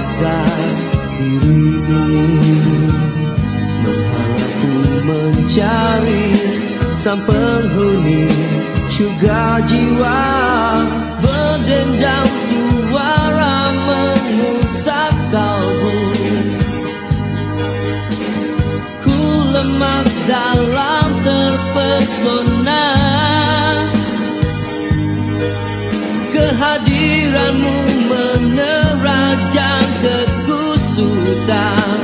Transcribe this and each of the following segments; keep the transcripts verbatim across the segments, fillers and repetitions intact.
kuasa diri ini, menghalau mencari sang penghuni juga jiwa. Berdendam suara mengusap kalbu, ku lemas dalam terpesona. Kehadiranmu menerajang kekusutan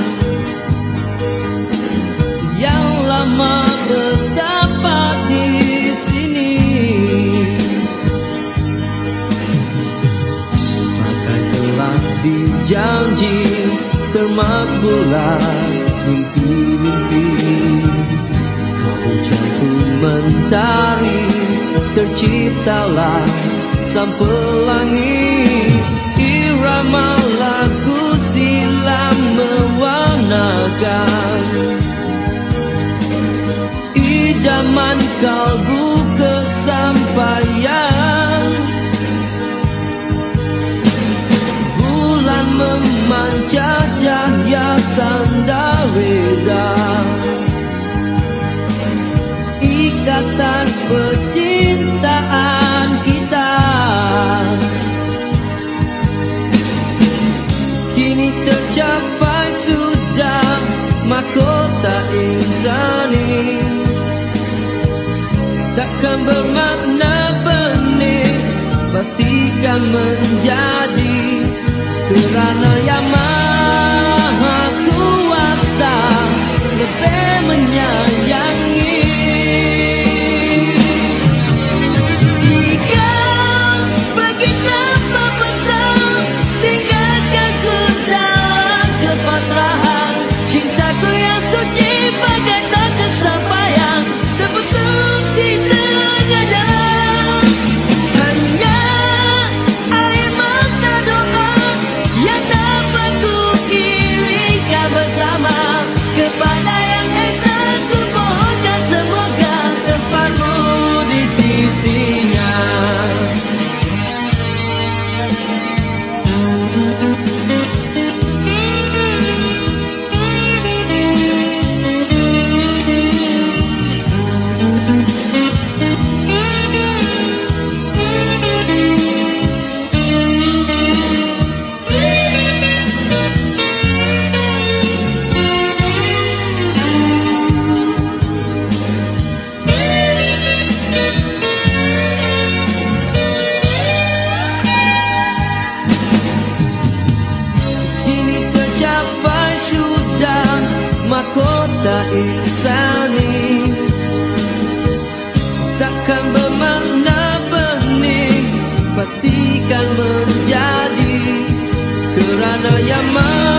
yang lama berdapat di sini. Maka telah dijanji termakbullah mimpi-mimpi. Kau jatuh mentari, terciptalah sang pelangi. Irama lagu silam mewarnakan idaman kalbu kesampaian. Bulan memancar cahaya tanda reda, ikatan percintaan kita kini tercapai sudah, mahkota insani. Takkan bermakna benih, pastikan menjadi, kerana yang maha kuasa lebih menyayangi. Mahkota insani takkan bermakna benih, pastikan menjadi, kerana yang